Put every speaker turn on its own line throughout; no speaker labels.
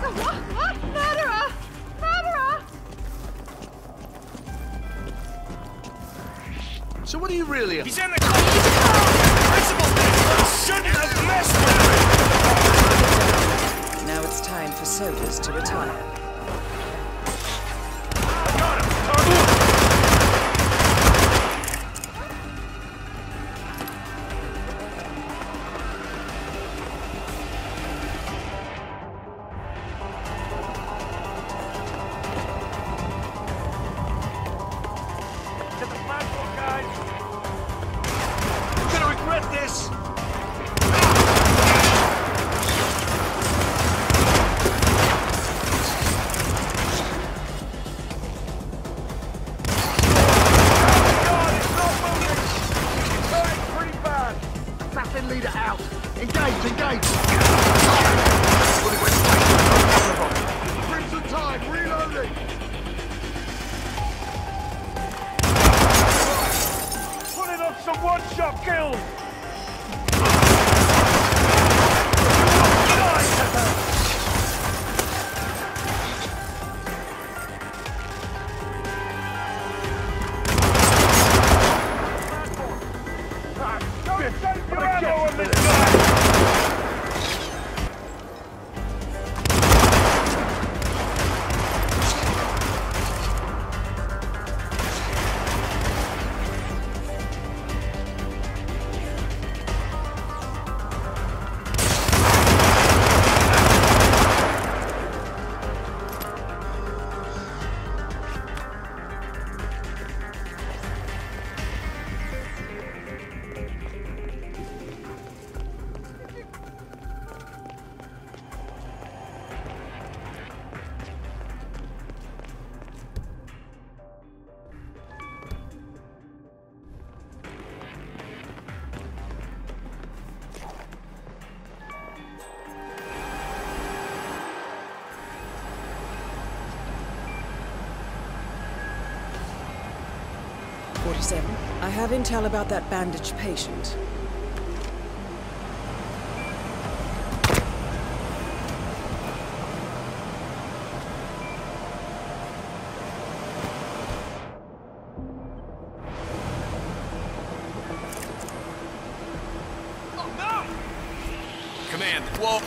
What? Murderer! Murderer!
So what are you really?
He's in the club! Principal shouldn't have messed with him!
Now it's time for Sodas to retire.
Leader out! Engage! Engage! Crimson Tide, reloading!
Pulling off some one-shot kills! Save your ammo on this guy!
I have intel about that bandaged patient.
Oh, no! Command, whoa!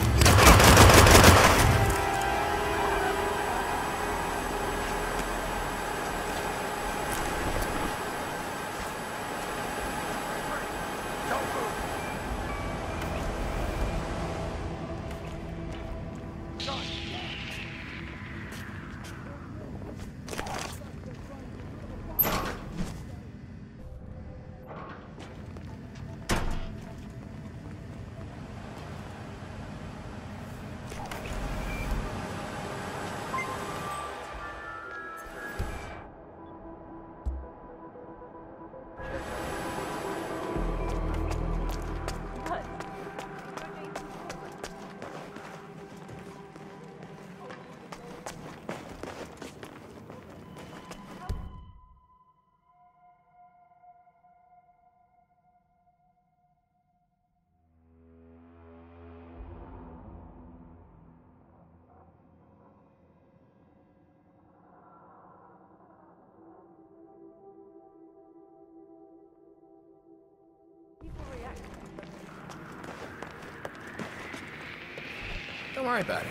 Don't worry about it.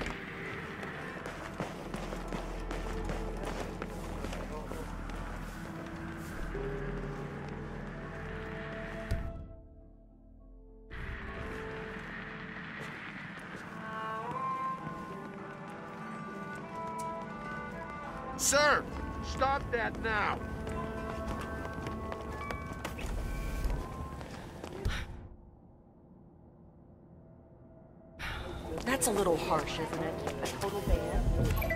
Sir, stop that now.
That's a little harsh, isn't it? A total ban?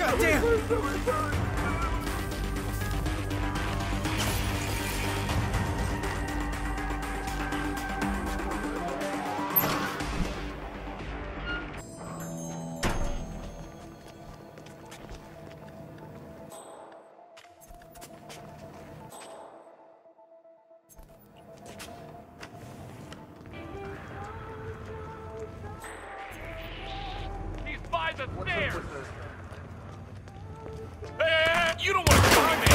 He's by the stairs! Hey, you don't want to climb it!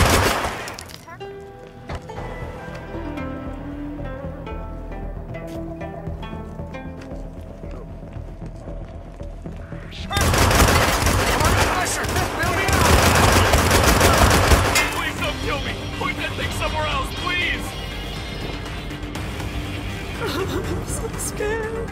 Please don't kill me! Point that thing somewhere else, please!
I'm so scared.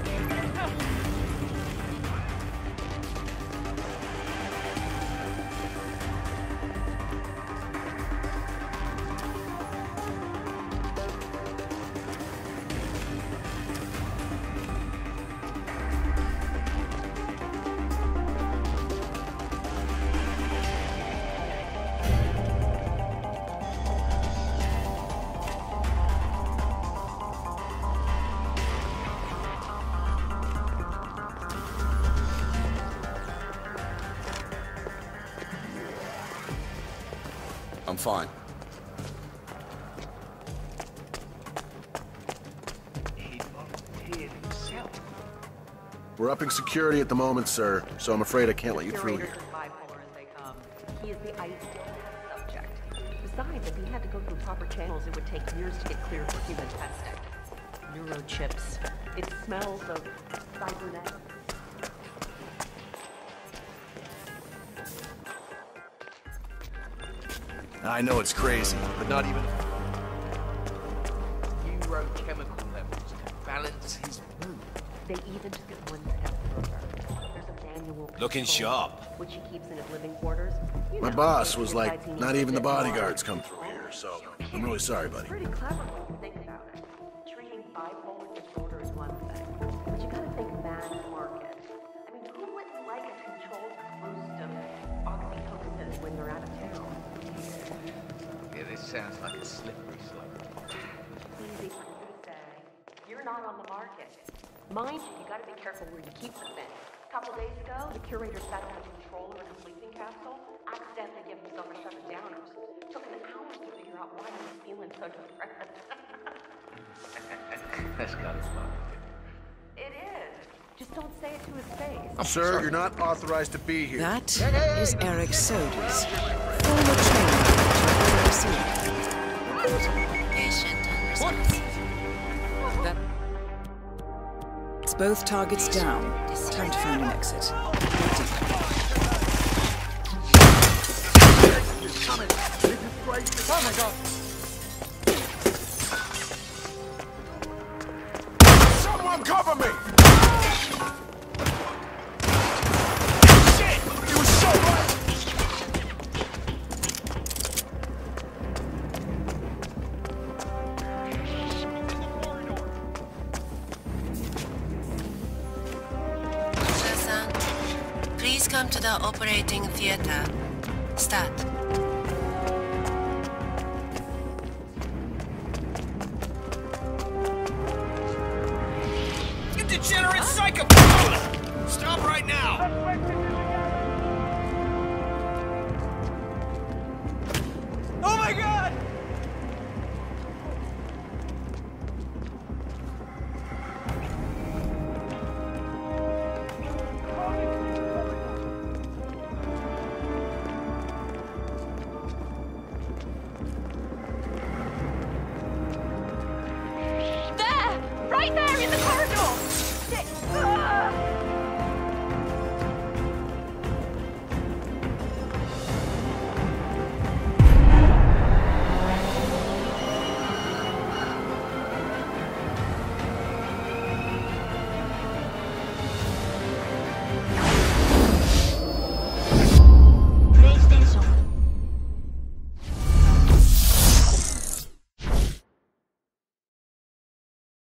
I'm fine.
We're upping security at the moment, sir, so I'm afraid I can't let you through
Curators
here.
are bipolar as they come. He is the ideal subject. Besides, if he had to go through proper channels, it would take years to get cleared for human testing. Neurochips. It smells of cybernetic.
I know it's crazy, but not even...
Neurochemical levels to balance his mood.
They even took it one step further. There's a manual
Looking
control,
sharp.
which he keeps in his living quarters. You
My
know,
boss
he
was
decides
like,
he needs
not
a
even the
bit more.
bodyguards come through here, so I'm really sorry, buddy.
Pretty clever when you think about it. Treating bipolar disorder is one thing, but you gotta think mass market. I mean, who wouldn't like a controlled boost of oxytocin when they're out of town?
Yeah, this sounds like a slippery slope.
Easy for you to say. You're not on the market. Mind you, you gotta be careful where you keep the thing. A couple days ago, the curator sat on a controller in a sleeping capsule, accidentally gave himself a shot of downers. Took an hour to figure out why he was feeling so depressed.
That's kind of fun.
It is. Just don't say it to his face.
Sir, you're not authorized to be here.
That is Eric Soders, former trainer at GRC. That's both targets down. Time to find an exit.
Oh my god! Someone cover me! Shit! He was so right!
Shah-san, please come to the operating theater. Start.
You degenerate psychopath! Stop right now! Oh my god!
There! Right there in the corridor!